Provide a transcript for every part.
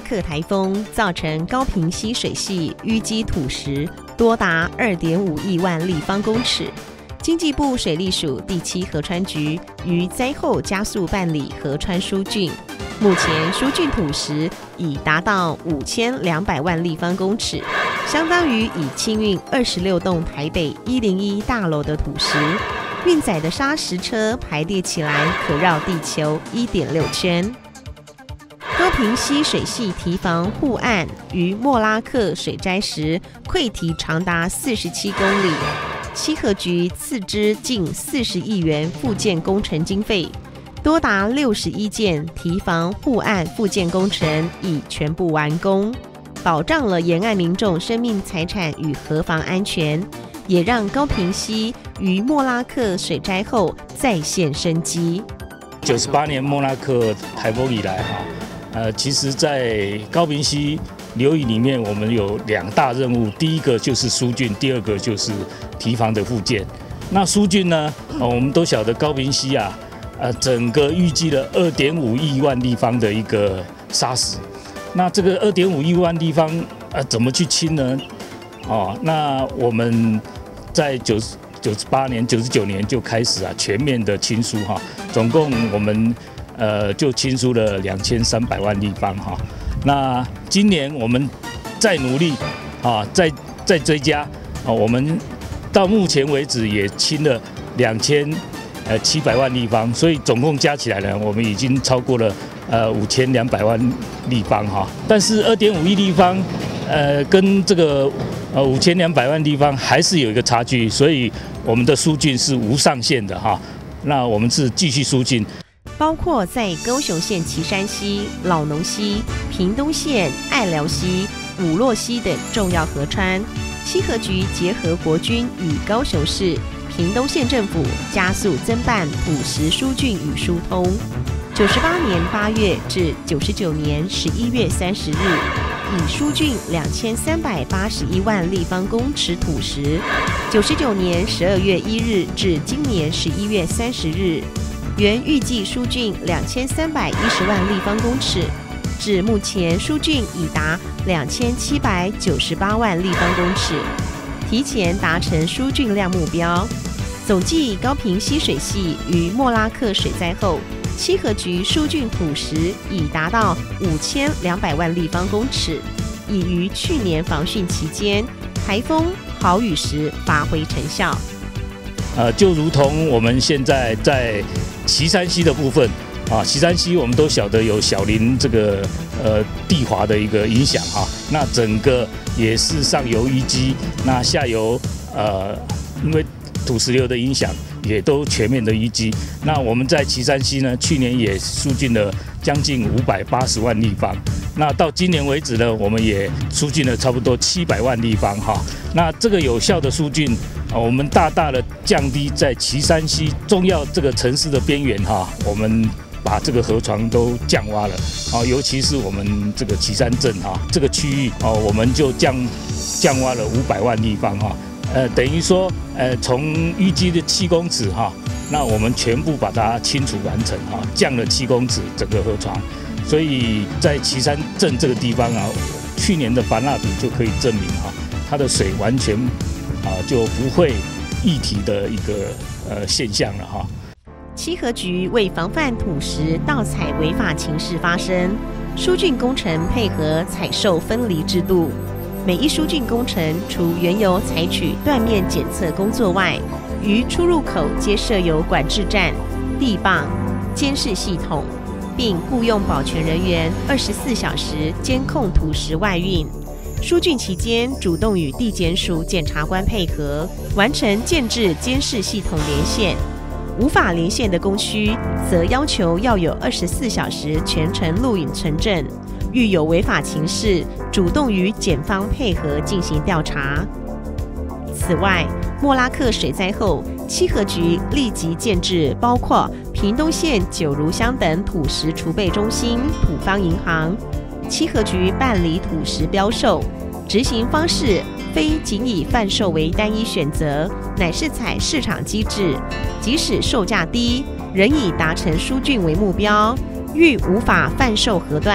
克台风造成高屏溪水系淤积土石多达2.5亿万立方公尺。经济部水利署第7河川局于灾后加速办理河川疏浚，目前疏浚土石已达到5200万立方公尺，相当于已清运26栋台北101大楼的土石。运载的砂石车排列起来可绕地球1.6圈。高屏溪水系堤防护岸于莫拉克水灾时溃堤长达47公里，七河局斥资近40亿元复建工程经费，多达61件堤防护岸复建工程已全部完工，保障了沿岸民众生命财产与河防安全，也让高屏溪于莫拉克水灾后再现生机。 98年莫拉克台风以来其实在高屏溪流域里面，我们有2大任务，第一个就是疏浚，第二个就是堤防的复建。那疏浚呢，我们都晓得高屏溪整个预计了2.5亿万立方的一个砂石。那这个2.5亿万立方怎么去清呢？那我们在98年、99年就开始全面的清疏总共我们就清疏了2300万立方那今年我们再努力再追加我们到目前为止也清了2700万立方，所以总共加起来呢，我们已经超过了5200万立方但是2.5亿立方跟这个5200万立方还是有一个差距，所以我们的疏浚是无上限的那我们是继续疏浚。 包括在高雄县旗山溪、老农溪、屏东县爱寮溪、五洛溪等重要河川，七河局结合国军与高雄市、屏东县政府加速增办土石疏浚与疏通。98年8月至99年11月30日，已疏浚2381万立方公尺土石。99年12月1日至今年11月30日，原预计疏浚2310万立方公尺，至目前疏浚已达2798万立方公尺，提前达成疏浚量目标。总计高屏溪水系于莫拉克水灾后，七河局疏浚土石已达到5200万立方公尺，已于去年防汛期间台风豪雨时发挥成效。 就如同我们现在在旗山溪的部分旗山溪我们都晓得有小林这个地滑的一个影响那整个也是上游淤积，那下游因为土石流的影响也都全面的淤积。那我们在旗山溪呢，去年也疏浚了将近580万立方。那到今年为止呢，我们也疏浚了差不多700万立方那这个有效的疏浚我们大大的降低在旗山溪重要这个城市的边缘我们把这个河床都降洼了尤其是我们这个旗山镇这个区域我们就降洼了500万立方等于说从淤积的7公尺那我们全部把它清除完成降了7公尺整个河床。所以在旗山镇这个地方去年的凡纳比就可以证明它的水完全就不会溢堤的一个现象了七河局为防范土石盗采违法情事发生，疏浚工程配合采收分离制度。每一疏浚工程除原有采取断面检测工作外，于出入口皆设有管制站、地磅、监视系统，并雇用保全人员24小时监控土石外运。疏浚期间，主动与地检署检察官配合，完成建制监视系统连线。无法连线的工区，则要求要有24小时全程录影存证。遇有违法情事，主动与检方配合进行调查。此外，莫拉克水灾后，七河局立即建置包括屏东县九如乡等土石储备中心、土方银行。七河局办理土石标售，执行方式非仅以贩售为单一选择，乃是采市场机制，即使售价低，仍以达成疏浚为目标。遇无法贩售河段，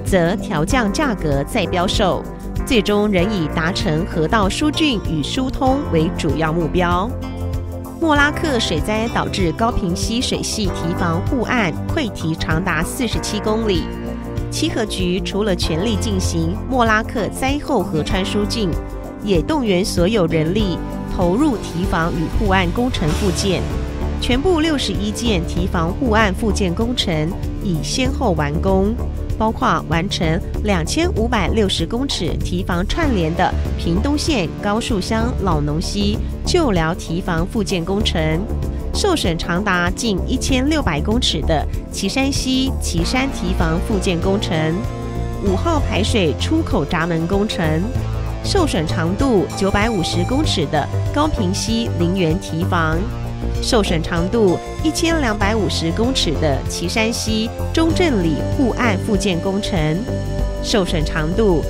则调降价格再标售，最终仍以达成河道疏浚与疏通为主要目标。莫拉克水灾导致高屏溪水系堤防护岸溃堤长达47公里。七河局除了全力进行莫拉克灾后河川疏浚，也动员所有人力投入堤防与护岸工程复建。全部61件堤防护岸复建工程已先后完工，包括完成2560公尺堤防串联的屏东县高树乡老农溪旧寮堤防复建工程，受损长达近1600公尺的旗山溪旗山堤防复建工程，5号排水出口闸门工程，受损长度950公尺的高屏溪林园堤防，受损长度1250公尺的旗山溪中正里护岸复建工程，受损长度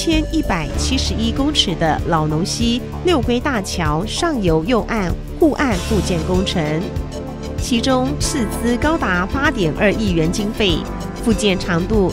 1171公尺的老农溪六龟大桥上游右岸护岸复建工程，其中斥资高达8.2亿元经费，复建长度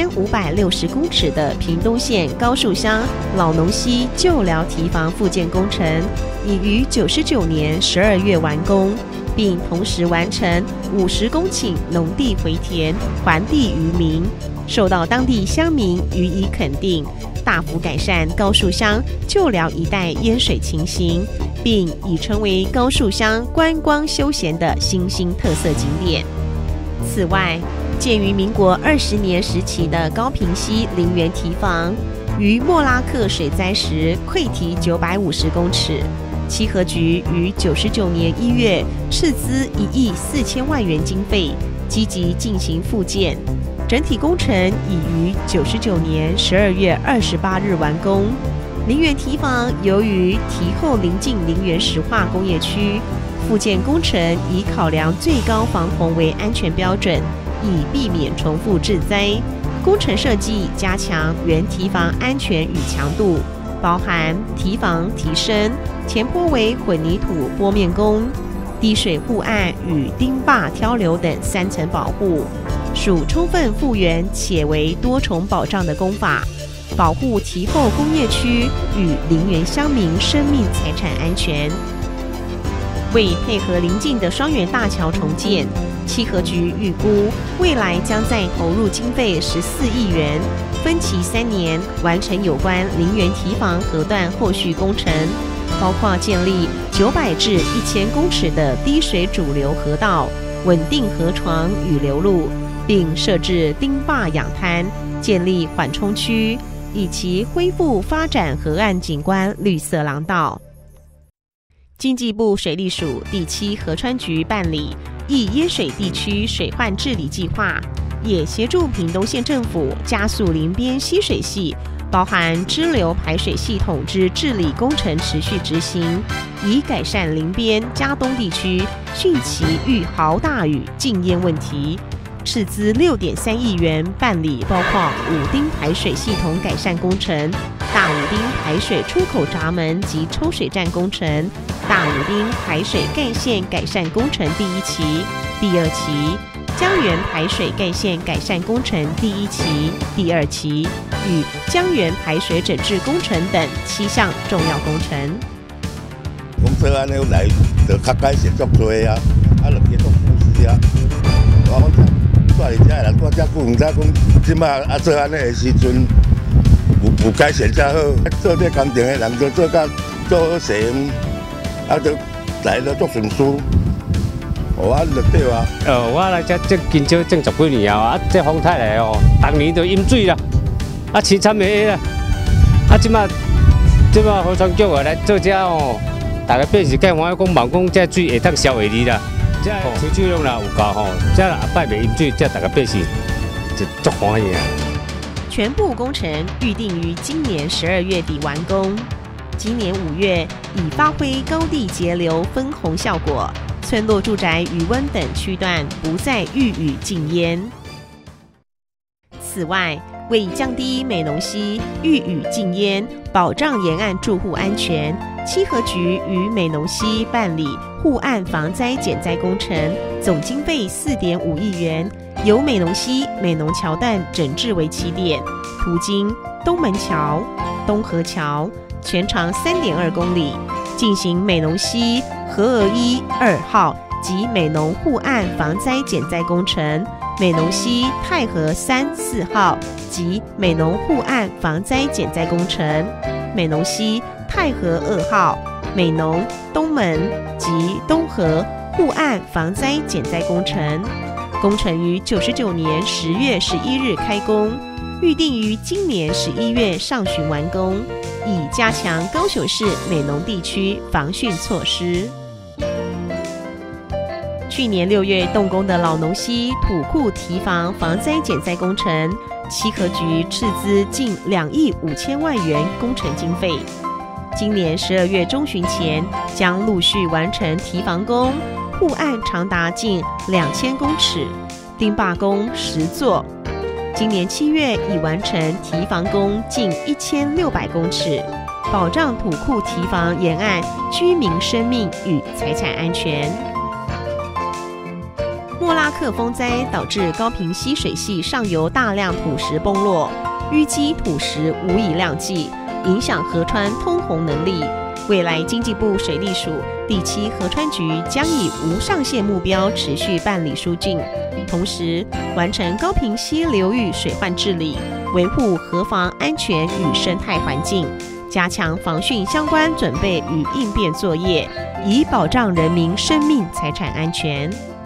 2560公尺的屏东县高树乡老农溪旧寮堤防复建工程，已于99年12月完工，并同时完成50公顷农地回填还地于民，受到当地乡民予以肯定，大幅改善高树乡旧寮一带淹水情形，并已成为高树乡观光休闲的新兴特色景点。此外，建于民国20年时期的高屏溪林园堤防，于莫拉克水灾时溃堤950公尺。七河局于99年1月斥资1亿4000万元经费，积极进行复建。整体工程已于99年12月28日完工。林园堤防由于堤后临近林园石化工业区，复建工程以考量最高防洪为安全标准，以避免重复致灾。工程设计加强原堤防安全与强度，包含堤防提升、前坡为混凝土坡面工、滴水护岸与钉坝挑流等3层保护，属充分复原且为多重保障的工法，保护堤后工业区与林园乡民生命财产安全。为配合邻近的双园大桥重建，七河局预估未来将再投入经费14亿元，分期3年完成有关林园堤防河段后续工程，包括建立900至1000公尺的低水主流河道，稳定河床与流路，并设置钉坝养滩，建立缓冲区，以及恢复发展河岸景观绿色廊道。经济部水利署第7河川局办理易淹水地区水患治理计划，也协助屏东县政府加速林边溪水系包含支流排水系统之治理工程持续执行，以改善林边嘉东地区汛期遇豪大雨禁淹问题。斥资6.3亿元办理包括武丁排水系统改善工程、大武丁排水出口闸门及抽水站工程、大武丁排水干线改善工程第1期、第2期、江源排水干线改善工程第1期、第2期与江源排水整治工程等7项重要工程。 公车安尼来就较改善足多啊，就继续复试啊。我住伫遮的人住遮久，唔知讲即摆做安尼的时阵有改善才好。做这工程的人就做好势，就来了足顺遂。就对啊。 我来这今朝种10几年啊，这风太来哦，逐年就淹水啦，凄惨的啦。即摆河川局来做这哦，大家变是计我讲望讲这水会当消下去啦。这抽水量啦有够吼，这后摆袂淹水，这大家变是就足欢喜啊。 全部工程预定于今年12月底完工。今年5月已发挥高地截流分洪效果，村落住宅余温等区段不再遇雨禁淹。此外，为降低美浓溪遇雨禁淹，保障沿岸住户安全，七河局于美浓溪办理护岸防灾减灾工程，总经费4.5亿元， 由美浓溪美浓桥段整治为起点，途经东门桥、东河桥，全长3.2公里，进行美浓溪河娥1、2号及美浓护岸防灾减灾工程，美浓溪太河3、4号及美浓护岸防灾减灾工程，美浓溪太河2号、美浓东门及东河护岸防灾减灾工程。工程于99年10月11日开工，预定于今年11月上旬完工，以加强高雄市美浓地区防汛措施。去年6月动工的老农溪土库堤防防灾减灾工程，稽核局斥资近2亿5千万元工程经费。今年12月中旬前将陆续完成堤防工，护岸长达近2000公尺，钉坝工10座。今年7月已完成堤防工近1600公尺，保障土库堤防沿岸居民生命与财产安全。莫拉克风灾导致高屏溪水系上游大量土石崩落，淤积土石无以量计，影响河川通洪能力。未来经济部水利署第7河川局将以无上限目标持续办理疏浚，同时完成高屏溪流域水患治理，维护河防安全与生态环境，加强防汛相关准备与应变作业，以保障人民生命财产安全。